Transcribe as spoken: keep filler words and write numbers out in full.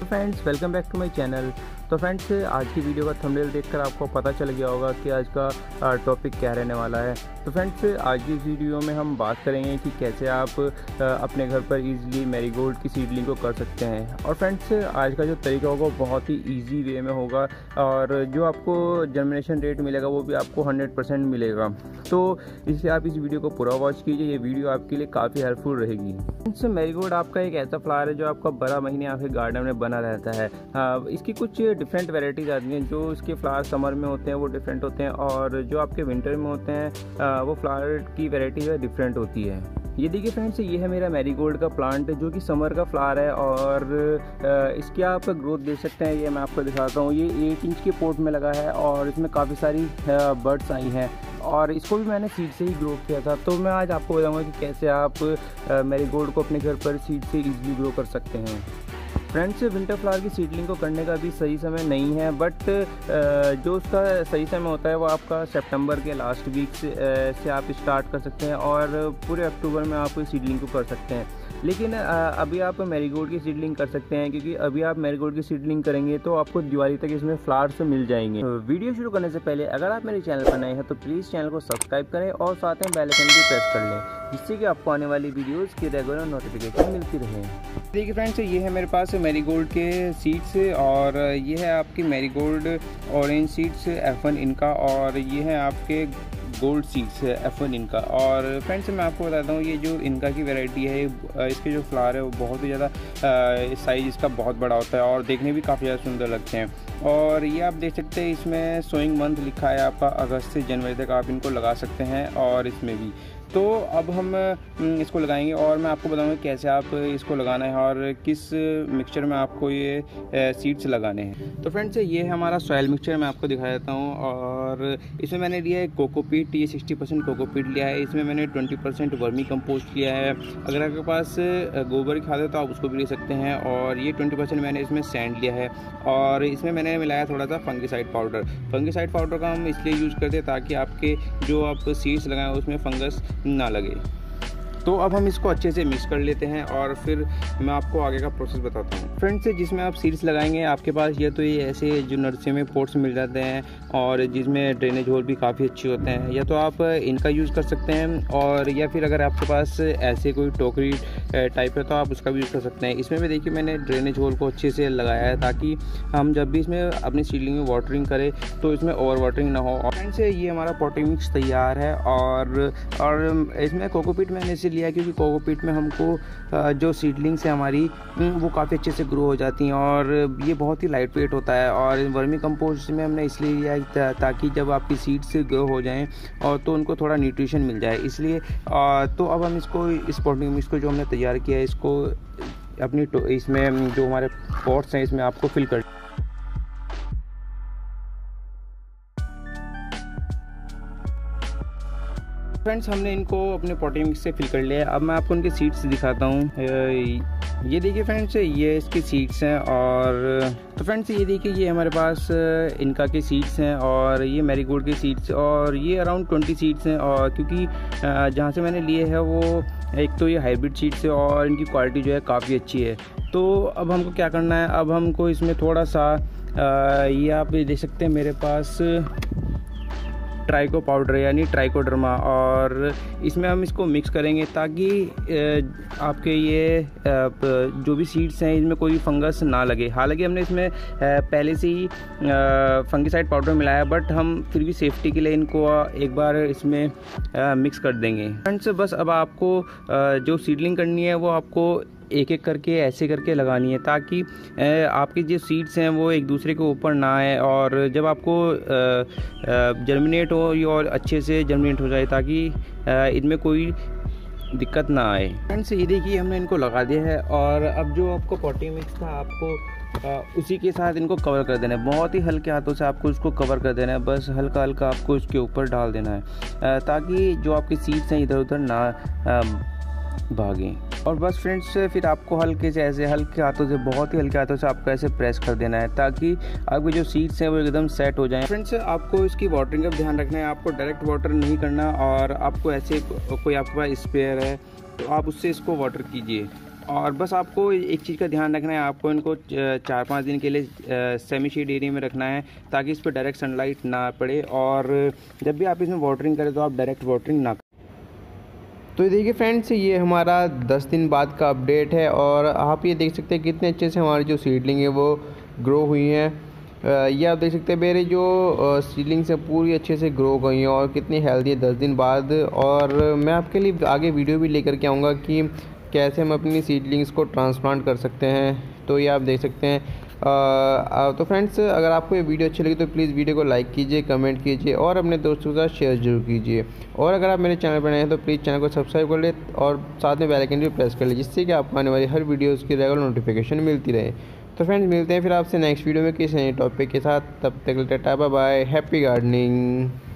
Friends, welcome back to my channel. तो friends, आज की वीडियो का थंबनेल देखकर आपको पता चल गया होगा कि आज का टॉपिक क्या रहने वाला है। तो फ्रेंड्स, आज की इस वीडियो में हम बात करेंगे कि कैसे आप अपने घर पर इजीली मैरीगोल्ड की सीडलिंग को कर सकते हैं। और फ्रेंड्स, आज का जो तरीका होगा वो बहुत ही ईजी वे में होगा और जो आपको जर्मिनेशन रेट मिलेगा वो भी आपको हंड्रेड परसेंट मिलेगा। तो इसलिए आप इस वीडियो को पूरा वॉच कीजिए, ये वीडियो आपके लिए काफ़ी हेल्पफुल रहेगी। फ्रेंड्स, मैरीगोल्ड आपका एक ऐसा फ्लावर है जो आपका बारह महीने आपके गार्डन में बना रहता है। आ, इसकी कुछ डिफरेंट वैरायटीज आती हैं। जो इसके फ्लावर समर में होते हैं वो डिफरेंट होते हैं और जो आपके विंटर में होते हैं आ, वो फ्लावर की वैरायटी जो है डिफरेंट होती है। ये देखिए फ्रेंड्स, ये है मेरा मैरीगोल्ड का प्लांट जो कि समर का फ्लावर है और इसकी आप ग्रोथ देख सकते हैं। ये मैं आपको दिखाता हूँ। ये एट इंच के पोट में लगा है और इसमें काफ़ी सारी बर्ड्स आई हैं और इसको भी मैंने सीड से ही ग्रो किया था। तो मैं आज आपको बताऊँगा कि कैसे आप मैरीगोल्ड को अपने घर पर सीड से ईजिली ग्रो कर सकते हैं। फ्रेंड्स, विंटर फ्लावर की सीडलिंग को करने का भी सही समय नहीं है, बट जो उसका सही समय होता है वो आपका सितंबर के लास्ट वीक से, से आप स्टार्ट कर सकते हैं और पूरे अक्टूबर में आप सीडलिंग को कर सकते हैं। लेकिन अभी आप मैरीगोल्ड की सीडलिंग कर सकते हैं क्योंकि अभी आप मैरीगोल्ड की सीडलिंग करेंगे तो आपको दिवाली तक इसमें फ्लावर्स मिल जाएंगे। वीडियो शुरू करने से पहले अगर आप मेरे चैनल पर नए हैं तो प्लीज़ चैनल को सब्सक्राइब करें और साथ में बेल आइकन भी प्रेस कर लें जिससे कि आपको आने वाली वीडियोस की रेगुलर नोटिफिकेशन मिलती रहे। देखिए फ्रेंड्स, ये है मेरे पास मैरीगोल्ड के सीड्स और ये है आपकी marigold orange seeds F one इनका और ये है आपके गोल्ड सीड्स एफ वन इनका। और फ्रेंड्स, मैं आपको बताता हूँ ये जो इनका की वैरायटी है, इसके जो फ्लावर है वो बहुत ही ज़्यादा साइज़ इसका बहुत बड़ा होता है और देखने भी काफ़ी ज़्यादा सुंदर लगते हैं। और ये आप देख सकते हैं इसमें सोइंग मंथ लिखा है आपका अगस्त से जनवरी तक आप इनको लगा सकते हैं और इसमें भी। तो अब हम इसको लगाएंगे और मैं आपको बताऊंगा कैसे आप इसको लगाना है और किस मिक्सचर में आपको ये सीड्स लगाने हैं। तो फ्रेंड्स, ये है हमारा सॉइल मिक्सचर, मैं आपको दिखा देता हूँ। और इसमें मैंने लिया है कोकोपीट, ये सिक्सटी परसेंट कोकोपीट लिया है। इसमें मैंने ट्वेंटी परसेंट वर्मी कंपोस्ट लिया है। अगर आपके पास गोबर की खाद है तो आप उसको भी ले सकते हैं। और ये ट्वेंटी परसेंट मैंने इसमें सैंड लिया है और इसमें मैंने मिलाया थोड़ा सा फंगिसाइड पाउडर। फंगिसाइड पाउडर का हम इसलिए यूज़ करते हैं ताकि आपके जो आप सीड्स लगाएं उसमें फंगस ना लगे। तो अब हम इसको अच्छे से मिक्स कर लेते हैं और फिर मैं आपको आगे का प्रोसेस बताता हूँ। फ्रेंड्स, जिसमें आप सीड्स लगाएंगे आपके पास या तो ये ऐसे जो नर्सरी में पोट्स मिल जाते हैं और जिसमें ड्रेनेज होल भी काफ़ी अच्छे होते हैं, या तो आप इनका यूज़ कर सकते हैं और या फिर अगर आपके पास ऐसे कोई टोकरी टाइप है तो आप उसका भी यूज़ कर सकते हैं। इसमें भी देखिए मैंने ड्रेनेज होल को अच्छे से लगाया है ताकि हम जब भी इसमें अपनी सीडलिंग में वाटरिंग करें तो इसमें ओवर वाटरिंग ना हो। फ्रेंड्स, ये हमारा पॉटिंग मिक्स तैयार है और और इसमें कोकोपीट मैंने इसे लिया क्योंकि कोकोपीट में हमको जो सीडलिंग्स है हमारी वो काफ़ी अच्छे से ग्रो हो जाती हैं और ये बहुत ही लाइट वेट होता है। और वर्मी कंपोस्ट में हमने इसलिए लिया है ताकि जब आपकी सीड्स ग्रो हो जाएं और तो उनको थोड़ा न्यूट्रिशन मिल जाए, इसलिए। तो अब हम इसको इस पॉटिंग मिक्स को जो हमने तैयार किया है इसको अपनी इसमें जो हमारे पॉट्स हैं इसमें आपको फिल कर। फ्रेंड्स, हमने इनको अपने पॉटिंग मिक्स से फिल कर लिया है। अब मैं आपको उनके सीड्स दिखाता हूँ। ये देखिए फ्रेंड्स, ये इसके सीड्स हैं। और तो फ्रेंड्स, ये देखिए ये हमारे पास इनका के सीड्स हैं और ये मैरीगोल्ड के सीड्स और ये अराउंड ट्वेंटी सीड्स हैं। और क्योंकि जहाँ से मैंने लिए हैं वो एक तो ये हाइब्रिड सीड्स है और इनकी क्वालिटी जो है काफ़ी अच्छी है। तो अब हमको क्या करना है, अब हमको इसमें थोड़ा सा ये आप देख सकते हैं मेरे पास ट्राइको पाउडर यानी ट्राइकोडर्मा, और इसमें हम इसको मिक्स करेंगे ताकि आपके ये जो भी सीड्स हैं इसमें कोई फंगस ना लगे। हालांकि हमने इसमें पहले से ही फंगिसाइड पाउडर मिलाया, बट हम फिर भी सेफ्टी के लिए इनको एक बार इसमें मिक्स कर देंगे। फ्रेंड्स, बस अब आपको जो सीडलिंग करनी है वो आपको एक एक करके ऐसे करके लगानी है ताकि आपके जो सीड्स हैं वो एक दूसरे के ऊपर ना आए और जब आपको जर्मिनेट हो और अच्छे से जर्मिनेट हो जाए ताकि इनमें कोई दिक्कत ना आए। फ्रेंड्स, ये देखिए हमने इनको लगा दिया है और अब जो आपको पॉटिंग मिक्स था आपको आ, उसी के साथ इनको कवर कर देना है। बहुत ही हल्के हाथों से आपको इसको कवर कर देना है, बस हल्का हल्का आपको इसके ऊपर डाल देना है आ, ताकि जो आपके सीड्स हैं इधर उधर ना आ, भागें। और बस फ्रेंड्स, फिर आपको हल्के से ऐसे हल्के हाथों से बहुत ही हल्के हाथों से आपको ऐसे प्रेस कर देना है ताकि आपके जो सीड्स हैं वो एकदम सेट हो जाएं। फ्रेंड्स, आपको इसकी वाटरिंग का ध्यान रखना है, आपको डायरेक्ट वाटर नहीं करना और आपको ऐसे कोई आपके पास स्प्रेयर है तो आप उससे इसको वाटर कीजिए। और बस आपको एक चीज़ का ध्यान रखना है, आपको इनको चार पाँच दिन के लिए सेमी शेड एरिया में रखना है ताकि इस पर डायरेक्ट सनलाइट ना पड़े। और जब भी आप इसमें वाटरिंग करें तो आप डायरेक्ट वाटरिंग ना करें। तो देखिए फ्रेंड्स, ये हमारा दस दिन बाद का अपडेट है और आप ये देख सकते हैं कितने अच्छे से हमारी जो सीडलिंग है वो ग्रो हुई हैं। ये आप देख सकते हैं मेरे जो सीडलिंग से पूरी अच्छे से ग्रो गई हैं और कितनी हेल्दी है दस दिन बाद। और मैं आपके लिए आगे वीडियो भी लेकर के आऊँगा कि कैसे हम अपनी सीडलिंग्स को ट्रांसप्लांट कर सकते हैं। तो ये आप देख सकते हैं। आ, तो फ्रेंड्स, अगर आपको ये वीडियो अच्छी लगी तो प्लीज़ वीडियो को लाइक कीजिए, कमेंट कीजिए और अपने दोस्तों के साथ शेयर जरूर कीजिए। और अगर आप मेरे चैनल पर नए हैं तो प्लीज़ चैनल को सब्सक्राइब कर ले और साथ में बेल आइकन भी प्रेस कर ले, जिससे कि आपको आने वाली हर वीडियोज़ की रेगुलर नोटिफिकेशन मिलती रहे। तो फ्रेंड्स, मिलते हैं फिर आपसे नेक्स्ट वीडियो में किसी नए टॉपिक के साथ। तब तक टाटा बाय बाय, हैप्पी गार्डनिंग।